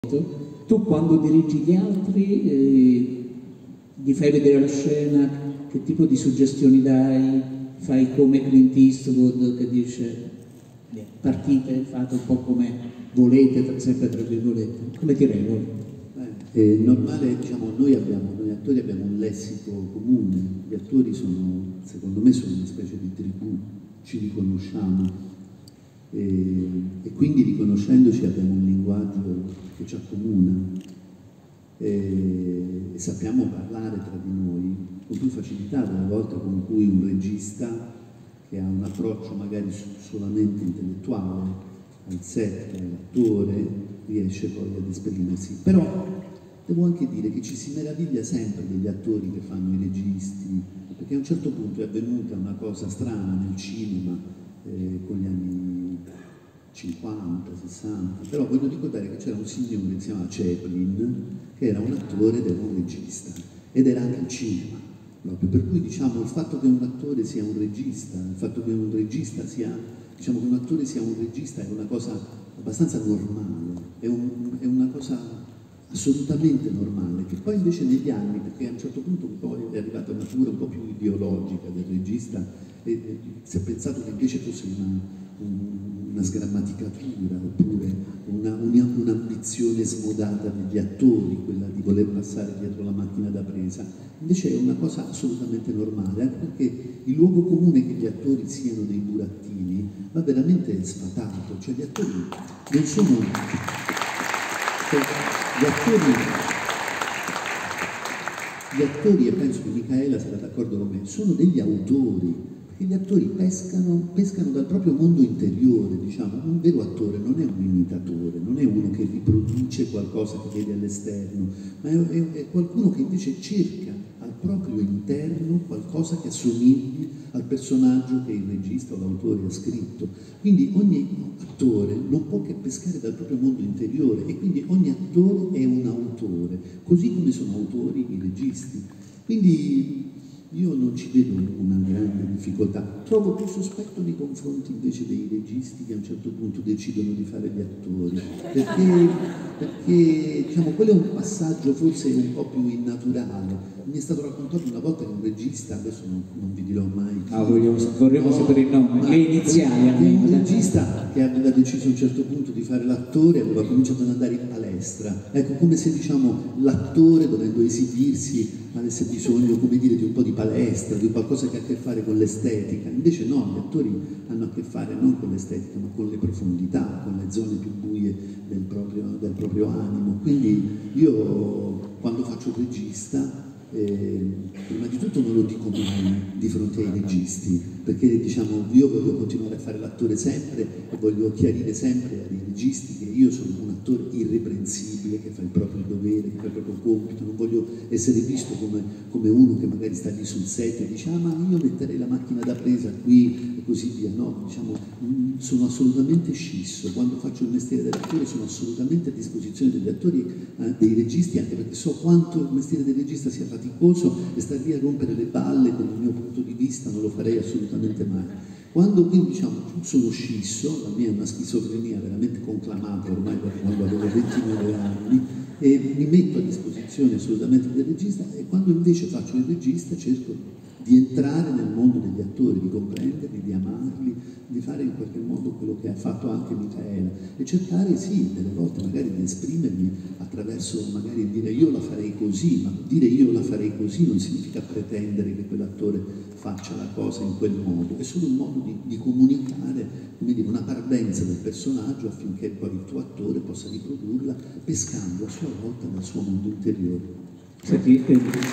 Tu quando dirigi gli altri gli fai vedere la scena, che tipo di suggestioni dai? Fai come Clint Eastwood che dice partite, fate un po' come volete, sempre tra virgolette. Come ti regoli? È normale, diciamo, noi attori abbiamo un lessico comune, gli attori sono, secondo me, sono una specie di tribù, ci riconosciamo e quindi riconoscendoci abbiamo un linguaggio che ci accomuna e sappiamo parlare tra di noi con più facilità delle volte con cui un regista che ha un approccio magari solamente intellettuale al set, all'attore, riesce poi ad esprimersi. Però devo anche dire che ci si meraviglia sempre degli attori che fanno i registi, perché a un certo punto è avvenuta una cosa strana nel cinema con gli anni 50, 60, però voglio ricordare che c'era un signore che si chiamava Chaplin, che era un attore ed era un regista, ed era anche il cinema, proprio. Per cui diciamo il fatto che un attore sia un regista, il fatto che un regista sia, diciamo che un attore sia un regista è una cosa abbastanza normale, è una cosa assolutamente normale, che poi invece negli anni, perché a un certo punto poi è arrivata una figura un po' più ideologica del regista, e si è pensato che invece fosse una sgrammaticatura oppure un'ambizione smodata degli attori, quella di voler passare dietro la macchina da presa. Invece è una cosa assolutamente normale, anche perché il luogo comune che gli attori siano dei burattini va veramente sfatato, cioè gli attori non sono... Gli attori, e penso che Micaela sarà d'accordo con me, sono degli autori, perché gli attori pescano dal proprio mondo interiore, diciamo. Un vero attore non è un imitatore, non è uno che riproduce qualcosa che vede all'esterno, ma è qualcuno che invece cerca al proprio interno qualcosa che assomigli al personaggio che il regista o l'autore ha scritto. Quindi ogni attore non può che pescare dal proprio mondo interiore e quindi ogni attore è un autore, così come sono autori i registi. Quindi io non ci vedo una grande difficoltà, trovo più sospetto nei confronti invece dei registi che a un certo punto decidono di fare gli attori, perché diciamo, quello è un passaggio forse un po' più innaturale. Mi è stato raccontato una volta che un regista, adesso non vi dirò mai chi, vorremmo sapere il nome, le iniziali un regista che aveva deciso a un certo punto di fare l'attore aveva cominciato ad andare in palestra, ecco, come se diciamo l'attore dovendo esibirsi avesse bisogno, come dire, di un po' di palestra, di qualcosa che ha a che fare con l'estetica. Invece no, gli attori hanno a che fare non con l'estetica ma con le profondità, con le zone più buie del proprio animo. Quindi io quando faccio il regista prima di tutto non lo dico mai di fronte ai registi, perché diciamo io voglio continuare a fare l'attore sempre e voglio chiarire sempre ai registi che io sono un attore irreprensibile che fa il proprio dovere, che fa il proprio compito, non voglio essere visto come uno che magari sta lì sul set e dice ah ma io metterei la macchina da presa qui e così via. No, diciamo sono assolutamente scisso, quando faccio il mestiere dell'attore sono assolutamente a disposizione degli attori, dei registi, anche perché so quanto il mestiere del regista sia faticoso e stare lì a rompere le balle con il mio punto di vista non lo farei assolutamente mai. Quando quindi diciamo sono scisso, la mia è una schizofrenia veramente conclamata ormai da quando avevo 29 anni e mi metto a disposizione assolutamente del regista, e quando invece faccio il regista cerco di entrare nel mondo degli attori, di comprenderli, di amarli, di fare in qualche modo quello che ha fatto anche Micaela e cercare sì, delle volte magari di esprimermi attraverso magari dire io la farei così, ma dire io la farei così non significa pretendere che quell'attore faccia la cosa in quel modo, è solo un modo di comunicare, come dire, una parvenza del personaggio affinché poi il tuo attore possa riprodurla pescando a sua volta dal suo mondo interiore. Senti,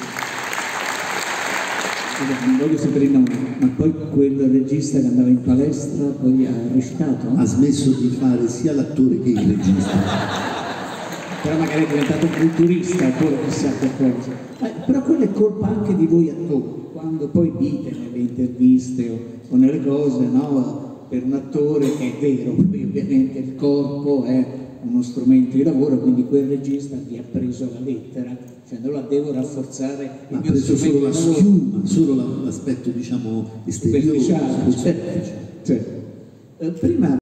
non voglio sapere il nome, ma poi quel regista che andava in palestra poi ha recitato? Ha smesso di fare sia l'attore che il regista. Però magari è diventato culturista oppure chissà che cosa. Però quella è colpa anche di voi attori, quando poi dite nelle interviste o nelle cose, no? Per un attore è vero, poi ovviamente il corpo è uno strumento di lavoro, quindi quel regista vi ha preso la lettera, cioè allora devo rafforzare il mio strumento solo la di lavoro. schiuma, solo l'aspetto diciamo esteriore, superficiale, certo. Prima